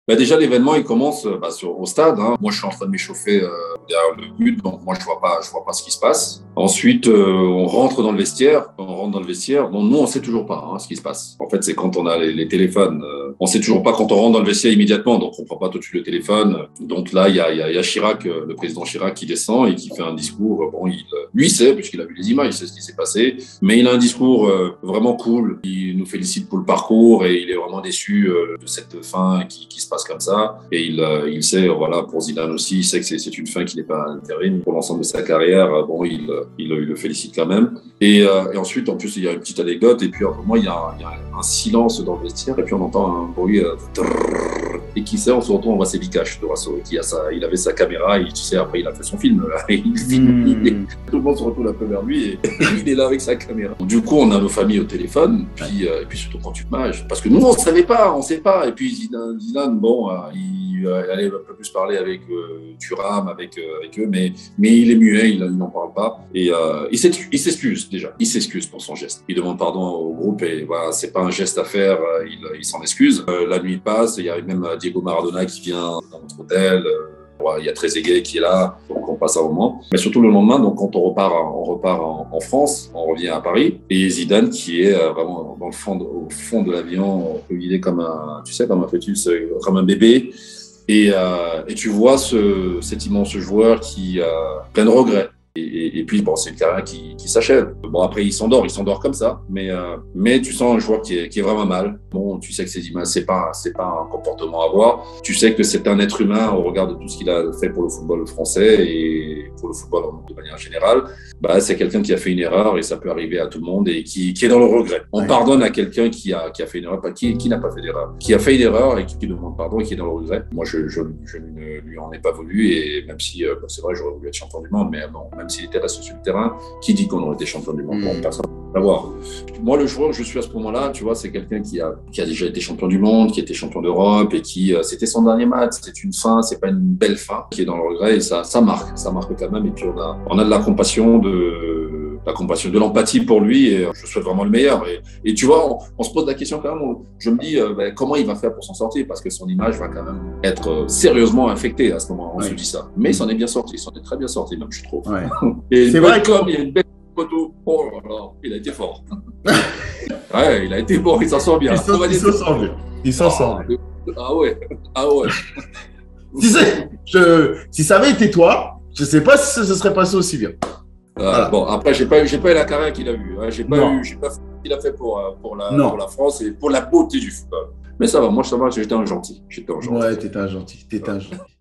Bah déjà, l'événement, il commence au stade. Hein. Moi, je suis en train de m'échauffer derrière le but, donc moi, je vois pas ce qui se passe. Ensuite, on rentre dans le vestiaire. Quand on rentre dans le vestiaire, bon, nous, on sait toujours pas ce qui se passe. En fait, c'est quand on a les téléphones. On sait toujours pas quand on rentre dans le vestiaire immédiatement, donc on prend pas tout de suite le téléphone. Donc là, il y a Chirac, le président Chirac, qui descend et qui fait un discours. Bon, lui, il sait, puisqu'il a vu les images, il sait ce qui s'est passé. Mais il a un discours vraiment cool. Il nous félicite pour le parcours et il est vraiment déçu de cette fin qui se passe comme ça. Et il sait, voilà, pour Zidane aussi, il sait que c'est une fin qui n'est pas intérim pour l'ensemble de sa carrière. Bon, il le félicite quand même. Et ensuite, en plus, il y a une petite anecdote. Et puis, moi, il y a un silence dans le vestiaire. Et puis, on entend un bruit. Et qui sait, on se retrouve, on voit c'est Vikash de Rasso, il avait sa caméra. Et tu sais, après, il a fait son film. Et il filme. Tout le monde se retrouve un peu vers lui. Et il est là avec sa caméra. Du coup, on a nos familles au téléphone. Et puis surtout quand tu mages. Parce que nous, on ne savait pas, on ne sait pas. Et puis, Zidane, bon, il allait un peu plus parler avec Thuram, avec eux, mais il est muet, il n'en parle pas. Et il s'excuse déjà. Il s'excuse pour son geste. Il demande pardon au groupe et voilà, c'est pas un geste à faire. Il s'en excuse. La nuit passe. Il y a même Diego Maradona qui vient dans notre hôtel. Il y a Trezeguet qui est là, donc on passe un moment. Mais surtout le lendemain, donc quand on repart en France, on revient à Paris, et Zidane qui est vraiment au fond de l'avion, il est comme un fœtus, comme un bébé. Et tu vois cet immense joueur qui plein de regrets. Et puis, bon, c'est une carrière qui s'achève. Bon, après, il s'endort comme ça. Mais tu sens un joueur qui est vraiment mal. Bon, tu sais que ces images, c'est pas un comportement à voir. Tu sais que c'est un être humain au regard de tout ce qu'il a fait pour le football français et pour le football de manière générale. Bah, c'est quelqu'un qui a fait une erreur et ça peut arriver à tout le monde et qui est dans le regret. On pardonne à quelqu'un qui a fait une erreur, qui n'a pas fait d'erreur, qui a fait une erreur et qui demande pardon et qui est dans le regret. Moi, je ne lui en ai pas voulu et même si, c'est vrai, j'aurais voulu être champion du monde, mais bon, même s'il était resté sur le terrain, qui dit qu'on aurait été champion du monde? Bon, personne ne peut savoir. Moi, le joueur que je suis à ce moment-là, tu vois, c'est quelqu'un qui a déjà été champion du monde, qui était champion d'Europe et c'était son dernier match. C'est une fin, c'est pas une belle fin, qui est dans le regret et ça marque quand même. Et puis on a de la compassion, de l'empathie pour lui et je souhaite vraiment le meilleur. Et tu vois, on se pose la question quand même, je me dis comment il va faire pour s'en sortir parce que son image va quand même être sérieusement infectée à ce moment, on se dit ça. Mais il s'en est bien sorti, il s'en est très bien sorti même, je trouve. Ouais. Et c'est vrai comme il y a une belle photo, oh là là, il a été fort. Ouais, il a été bon, il s'en sort bien. Il s'en sort bien. Ah ouais. Tu sais, si ça avait été toi, je sais pas si ça se serait passé aussi bien. Voilà. Bon, après, j'ai pas eu la carrière qu'il a eue. Hein. J'ai pas fait ce qu'il a fait pour la France et pour la beauté du football. Mais ça va, moi, ça va, j'étais un gentil. Ouais, t'étais un gentil.